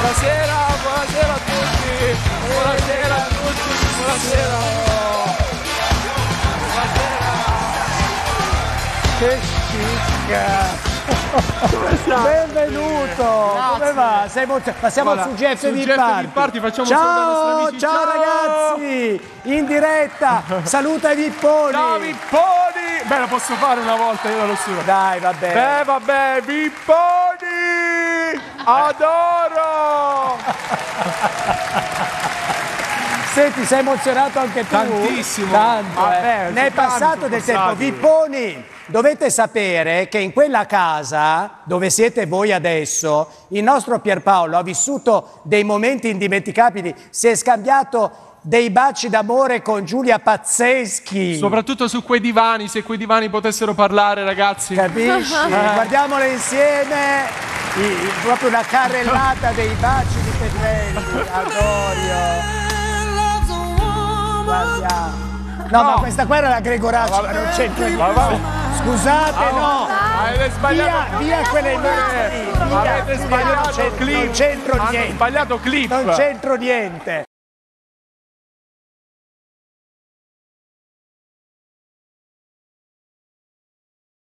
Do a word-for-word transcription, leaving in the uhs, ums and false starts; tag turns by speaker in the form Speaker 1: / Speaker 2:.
Speaker 1: Buonasera, buonasera a tutti. Buonasera a tutti. Buonasera. Buonasera.
Speaker 2: Che scicca. Benvenuto.
Speaker 1: Grazie.
Speaker 2: Come va? Sei emozionato? Passiamo
Speaker 1: Guarda,
Speaker 2: su G F
Speaker 1: su
Speaker 2: V
Speaker 1: G F V
Speaker 2: Party.
Speaker 1: Party facciamo un saluto ai nostri
Speaker 2: ciao,
Speaker 1: amici.
Speaker 2: ciao
Speaker 1: Ciao.
Speaker 2: ragazzi, in diretta. Saluta i Vipponi.
Speaker 1: Ciao Vipponi! Beh, lo posso fare una volta, io lo giuro.
Speaker 2: Dai, vabbè.
Speaker 1: Beh, vabbè, Vipponi! Adoro!
Speaker 2: Senti, sei emozionato anche tu?
Speaker 1: Tantissimo.
Speaker 2: Tanto,
Speaker 1: Vabbè,
Speaker 2: eh. Ne è
Speaker 1: tanto
Speaker 2: passato del tempo.
Speaker 1: passato.
Speaker 2: Vipponi, dovete sapere che in quella casa, dove siete voi adesso, il nostro Pierpaolo ha vissuto dei momenti indimenticabili. Si è scambiato dei baci d'amore con Giulia pazzeschi.
Speaker 1: Soprattutto su quei divani, se quei divani potessero parlare, ragazzi.
Speaker 2: Capisci? Guardiamole insieme. I- i- proprio una carrellata dei baci di Petrelli. Adorio. Guardiamo. No, ma questa qua era la Gregoracci, ma non c'entra niente. Scusate, no.
Speaker 1: Avete sbagliato.
Speaker 2: Via, via quelle immagini. Via.
Speaker 1: Avete sbagliato
Speaker 2: Non c'entro-
Speaker 1: clip.
Speaker 2: Non c'entro
Speaker 1: Hanno
Speaker 2: niente.
Speaker 1: sbagliato clip.
Speaker 2: Non c'entro niente.